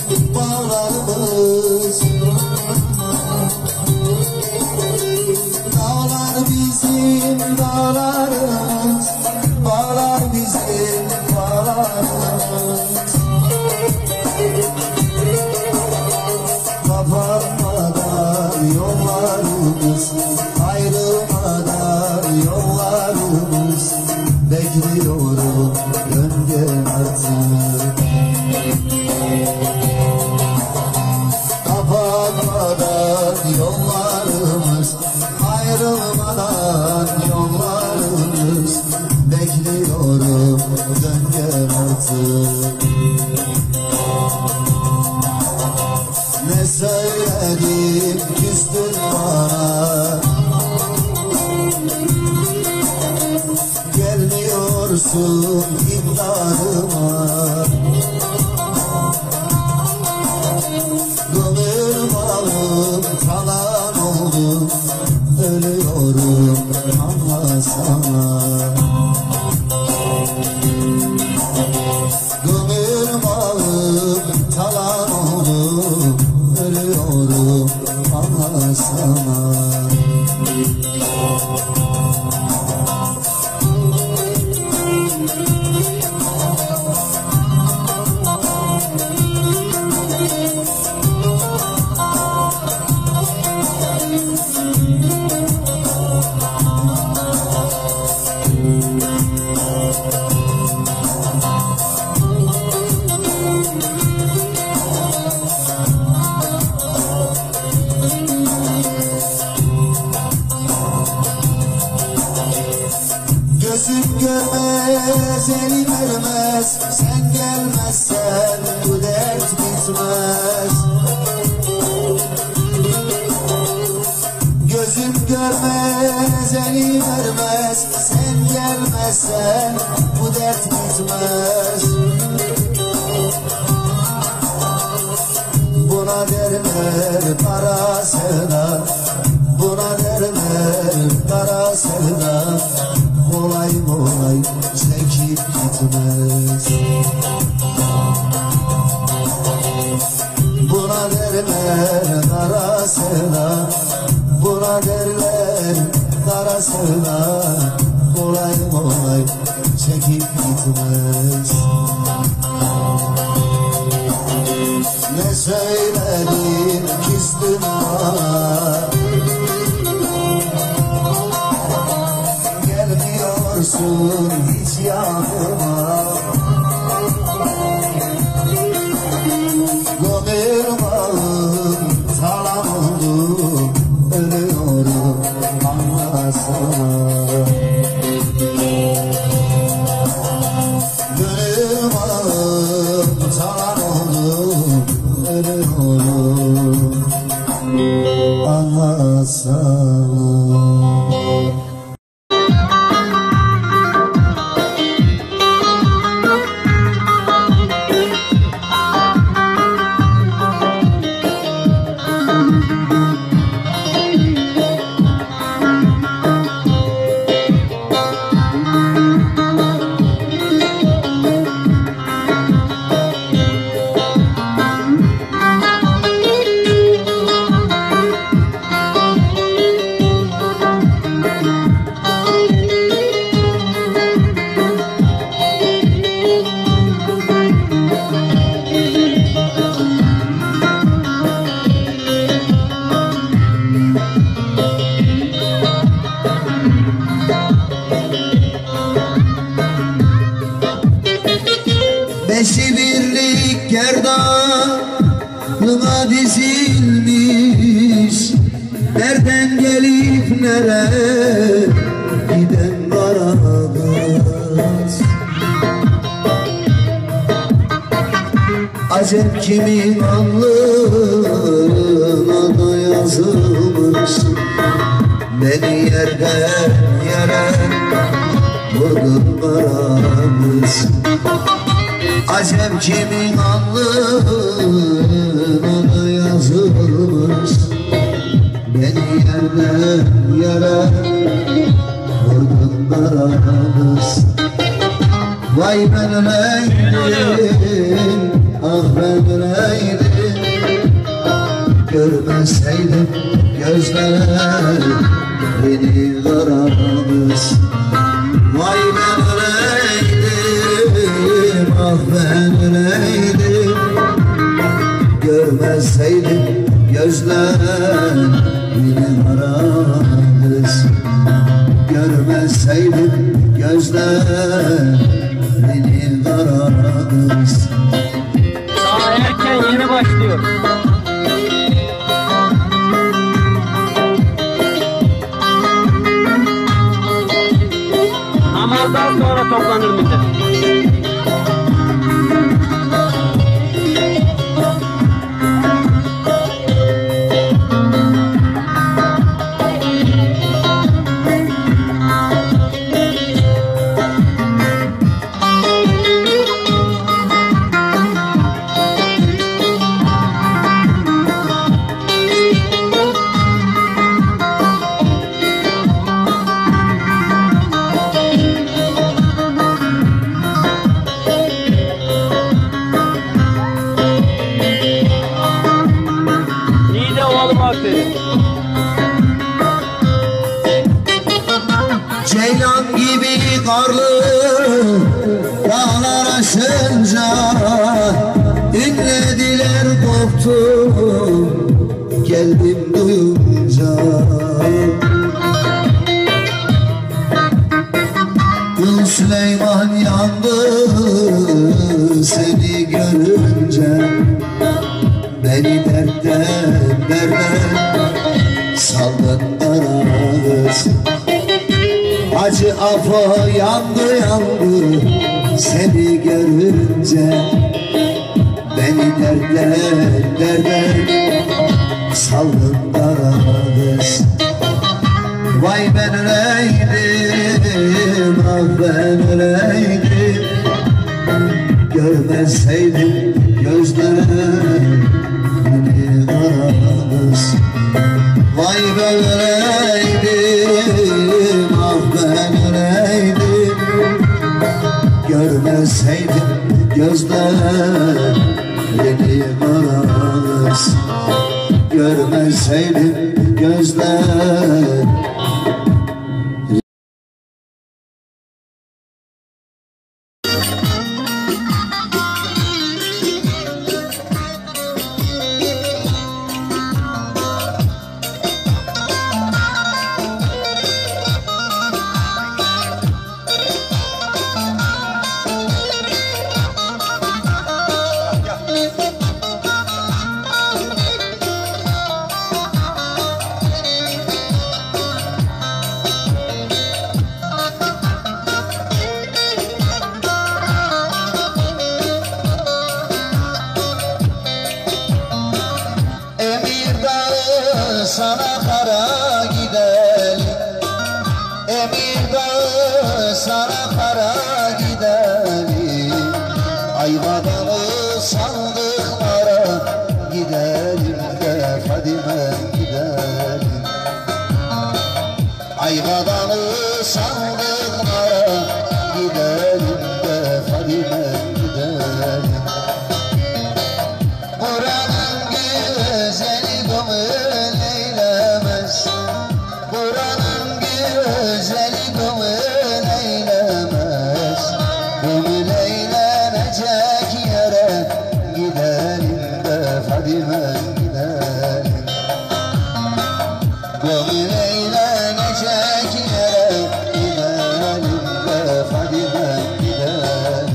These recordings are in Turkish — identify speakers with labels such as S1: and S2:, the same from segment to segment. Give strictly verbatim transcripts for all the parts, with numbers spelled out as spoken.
S1: bağlarımız. Dağlar bizim dağlarımız, bağlar bizim bağlarımız. Kapanmadan yollarımız, ayrılmadan yollarımız. Bekliyorum dön gel artık. Kapanmadan yollarımız, ayrılmadan yollarımız. Bekliyorum dön gel artık. Ne söyledim küstün bana, gelmiyorsun imdadıma. Gönül bağım talan oldu, ölüyorum anlasana. Gönül bağım talan oldu, ölüyorum anlasana. Gözüm görmez, elim ermez, sen gelmezsen bu dert bitmez. Gözüm görmez, elim ermez, sen gelmezsen bu dert bitmez. Buna derler kara sevda, buna derler kara sevda. Kolay kolay çekip gitmez. Buna derler kara sevda, buna derler kara sevda. Kolay kolay çekip gitmez. Ne söyledin küstün bana, gelmiyorsun hiç yanıma. Gönül bağım talan oldu, ölüyorum anlasana. Gönül bağım talan oldu, ölüyorum anlasana. Beşi birlik gerdanıma dizilmiş, nereden gelip nereye giden karamaz. Acep kimin alnına da yazılmış, beni yerden yere vurdun karamaz. Acem kimin alnına yazılmış, beni yerden yere vurdun karamaz. Vay ben öleydim, ah ben öleydim. beni karamız. Vay ben öleydim, ah ben öleydim, görmezseydim gözlerini karamız. Görmezseydim gözlerini karamız.
S2: Daha erken, yeni başlıyor. Namazdan sonra toplanır millet.
S1: Ceylan gibi karlı dağlar aşınca inlediler koptum, geldim duyunca. Kıl Süleyman yandı seni görünce, beni dertten derden saldın aramız. Hacı Apo yandı yandı seni görünce, beni derden derden saldın aramız. Vay ben öleydim, ah ben öleydim, görmezseydim gözlerini karamız. Vay ben öleydim, ah ben öleydim, görmezseydim gözlerini karamız. Görmezseydim gözlerini. Sana kara gidelim, Emir Dağı sana kara gidelim, Ayvadan'ı sandıklara gidelim de Fadime gidelim. Ayvadan'ı sandıklara gidelim de Fadime gidelim. Buranın güzeli gönül eylemez, buranın güzeli gönül eylemez. Gönül eğlenecek yere gidelim de Fadime gidelim. Gönül eğlenecek yere gidelim de Fadime gidelim.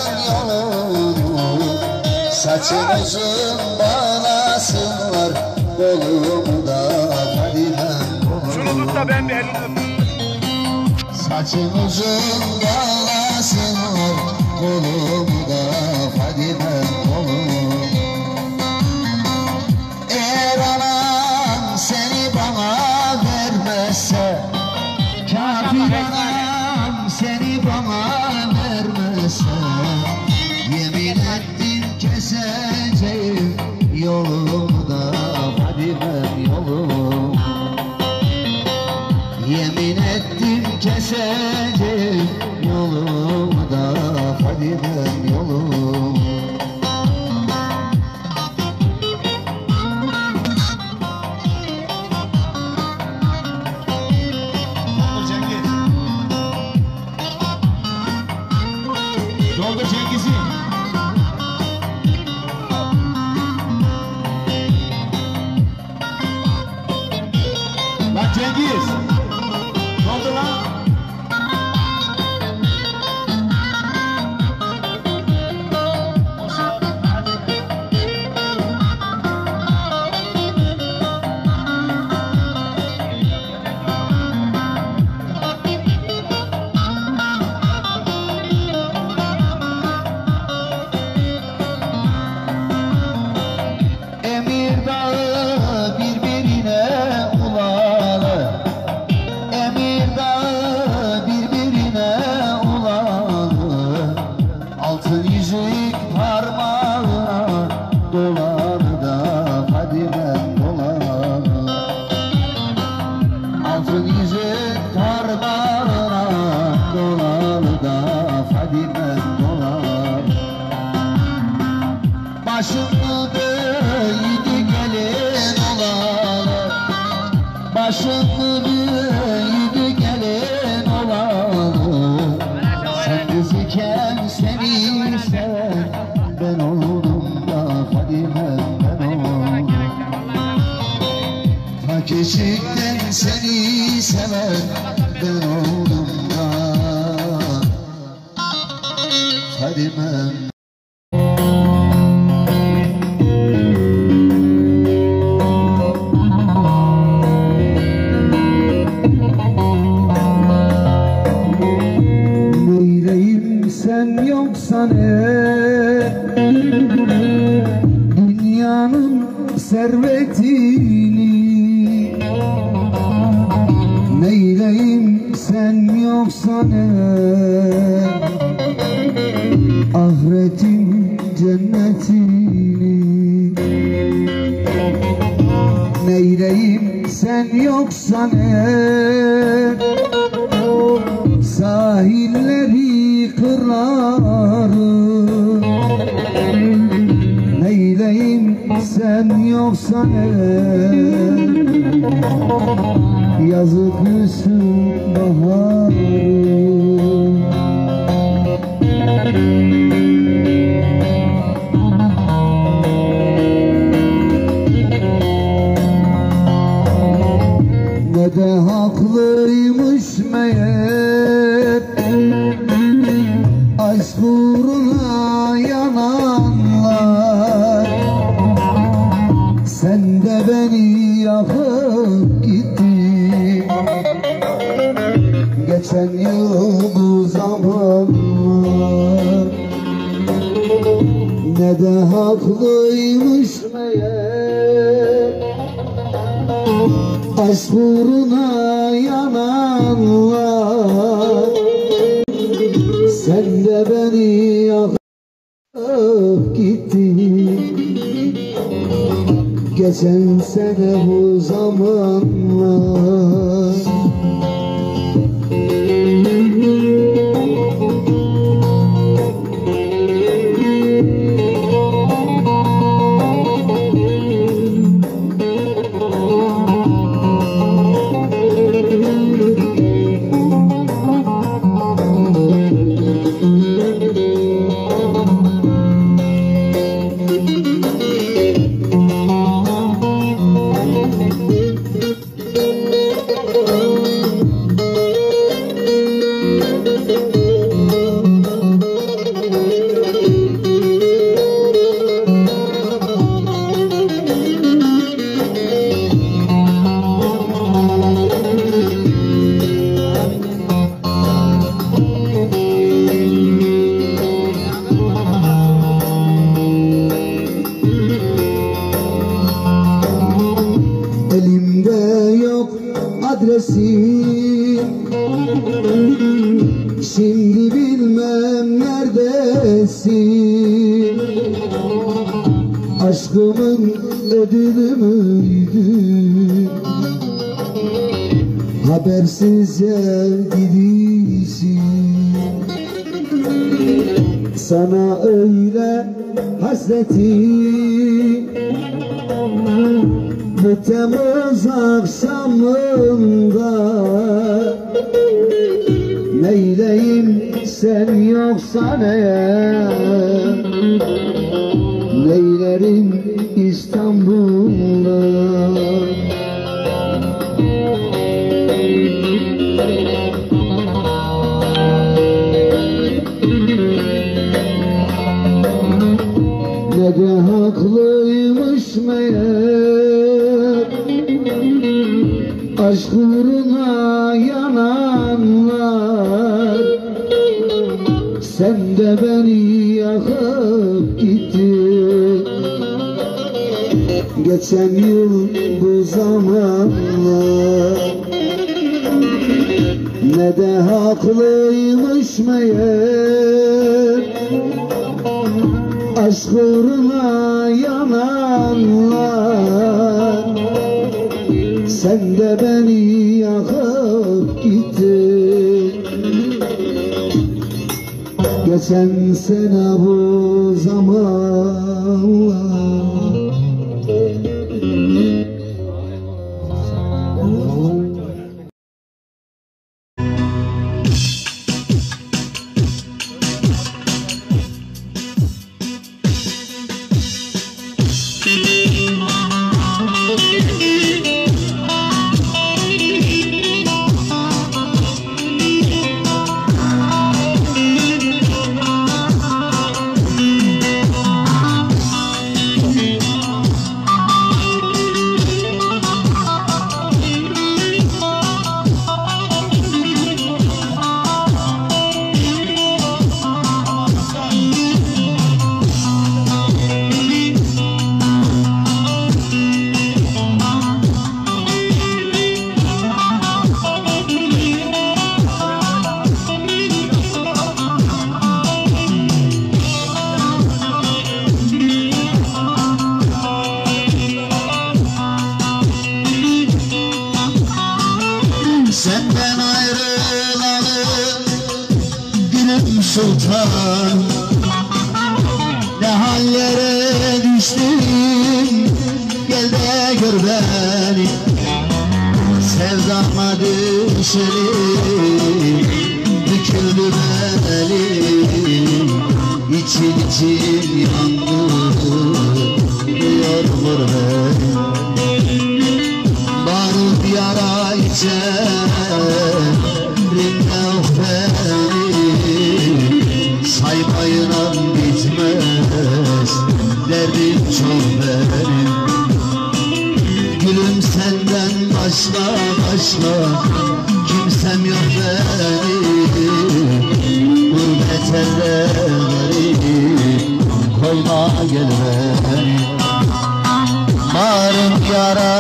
S1: Saçın uzun bağlasın var, kolumu da Fadimem kolumu.
S3: Şunu tut da ben bir elini tut.
S1: Saçın uzun bağlasın kolumu da Fadimem kolumu. Eğer anam seni bana vermezse, kafir anam seni bana vermezse, yemin ettim keseceğim yolumu da Fadimem yolumu. Yemin ettim keseceğim yolumu da Fadimem yolumu.
S3: Doldur Cengiz'i. Lan Cengiz. Doldur lan.
S1: Emir dağı birbirine ulalı, Emir dağı birbirine ulalı, altın yüzük parmağına dolar da Fadimem dolar. Altın yüzük parmağına dolar da Fadimem dolar. Başımı büyüdü gelin olalı, başımı büyüdü gelin olalı. Sen kızıken seni seven ben oldum da Fadimem ben oldum. Ta küçükten seni seven ben oldum da Fadimem. Sen yoksan eğer dünyanın servetini, neyleyim sen yoksan eğer ahiretin cennetini. Neyleyim sen yoksan eğer sahilleri kırları, neyleyim sen yoksan eğer yazık hüsn baharı. Ne de haklıymış meğer aşk uğruna yananlar. Sen de beni yakıp gittin geçen yıl bu zamanlar. Ne de haklıymış meğer aşk uğruna yananlar. Sen de beni yakıp gittin geçen sene bu zamanlar. bilmem neredesin. Aşkımın ödülü müydü? Habersizce gidiyorsun. Sana öyle hasretim, bu Temmuz akşamında. Neyleyim sen yoksan eğer, neylerim İstanbul'da. Ne de haklıymış meğer aşk uğruna yananlar. Sen de beni yakıp gittin geçen yıl bu zamanlar. Ne de haklıymış meğer aşk uğruna yananlar. Sen de beni yakıp gittin geçen sene bu zamanlar.
S4: Senden ayrılalı gülüm sultan, ne hallere düştüm, gel de gör beni. Sevdama düşelim, büküldü belim, için için yandım, yorulur beni. Barut yara içerimde beni, saymayla bitmez derdim çok benim. Gülüm senden başka başka kimsem yok benim. Gurbet elleri koyma gel beni. Barım yara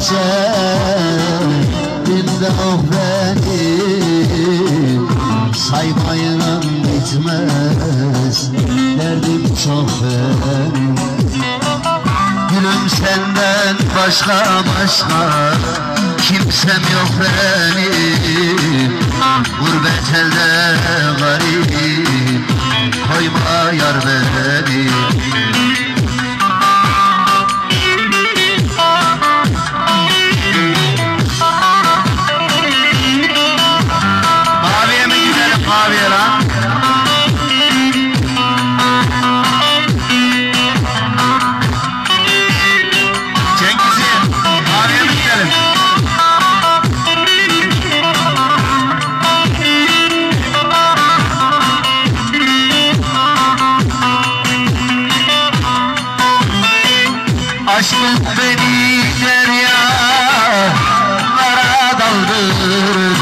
S4: içerimde oh benim, saymayla bitmez derdim çok benim. Gülüm senden başka başka kimsem yok benim. Gurbet elde garip koyma yar beni.
S3: Maviye lan. Cengiz'i maviye mi gidelim? Aşkın beni deryalara daldırır,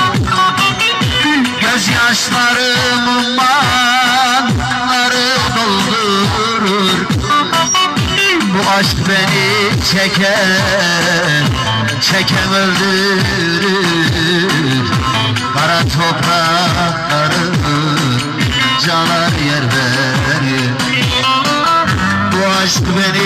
S3: gözyaşlarımın manları doldurur. Bu aşk beni çeken, çeken öldürür. Kara toprakları canar yer beni. Bu aşk beni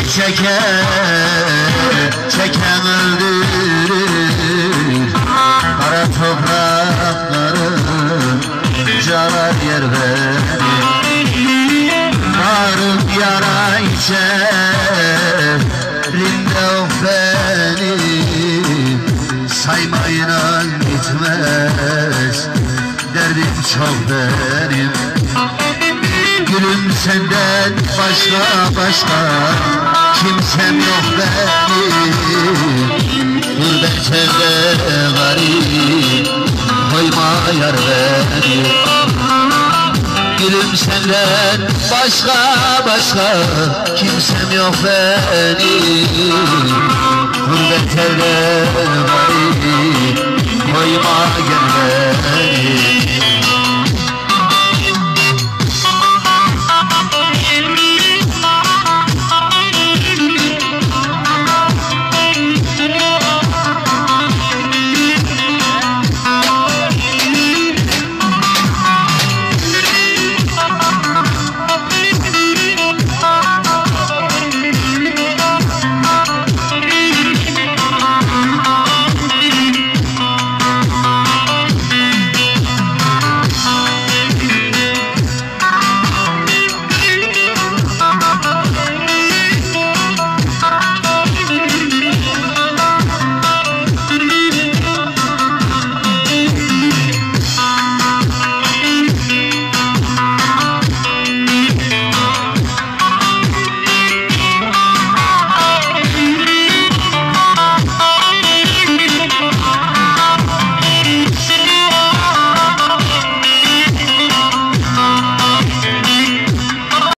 S3: çeker, çeken öldürür. Kara toprakların canar yer beni. Varım yara içerinde of benim, saymayla bitmez derdim çok benim. Gülüm senden başka başka kimsem yok benim. Gurbet elde garip koyma yar beni. Gülüm senden başka başka kimsem yok benim. Gurbet elde garip koyma gel beni.